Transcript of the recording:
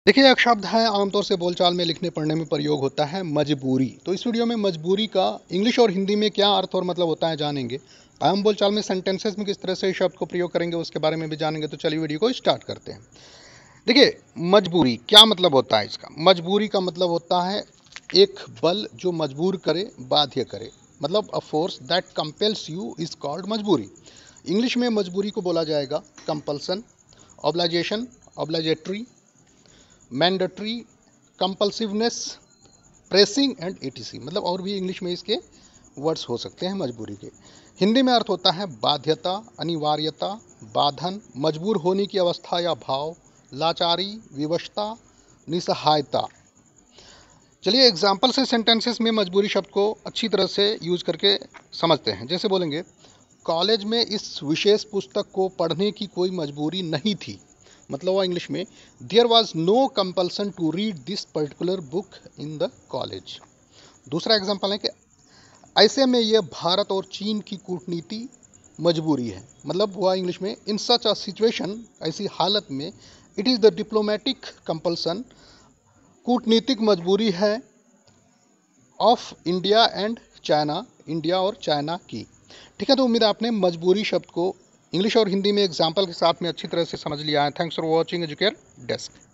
देखिए, एक शब्द है आमतौर से बोलचाल में लिखने पढ़ने में प्रयोग होता है मजबूरी। तो इस वीडियो में मजबूरी का इंग्लिश और हिंदी में क्या अर्थ और मतलब होता है जानेंगे। आम बोलचाल में सेंटेंसेस में किस तरह से इस शब्द को प्रयोग करेंगे उसके बारे में भी जानेंगे। तो चलिए वीडियो को स्टार्ट करते हैं। देखिए, मजबूरी क्या मतलब होता है इसका। मजबूरी का मतलब होता है एक बल जो मजबूर करे, बाध्य करे। मतलब a force that compels you is called मजबूरी। इंग्लिश में मजबूरी को बोला जाएगा compulsion, obligation, obligatory, mandatory, compulsiveness, pressing and etc. मतलब और भी इंग्लिश में इसके वर्ड्स हो सकते हैं मजबूरी के। हिंदी में अर्थ होता है बाध्यता, अनिवार्यता, बाधन, मजबूर होने की अवस्था या भाव, लाचारी, विवशता, निसहायता। चलिए एग्जाम्पल से सेंटेंसेस में मजबूरी शब्द को अच्छी तरह से यूज करके समझते हैं। जैसे बोलेंगे, कॉलेज में इस विशेष पुस्तक को पढ़ने की कोई मजबूरी नहीं थी। मतलब हुआ इंग्लिश में, there was no compulsion to read this particular book in the college. दूसरा एग्जाम्पल है कि ऐसे में यह भारत और चीन की कूटनीति मजबूरी है। मतलब हुआ इंग्लिश में, इन सच अ सिचुएशन, ऐसी हालत में, it is the diplomatic compulsion, कूटनीतिक मजबूरी है, of India and China, India और चाइना की। ठीक है, तो उम्मीद है आपने मजबूरी शब्द को इंग्लिश और हिंदी में एग्जाम्पल के साथ में अच्छी तरह से समझ लिया है। Thanks for watching Educare desk.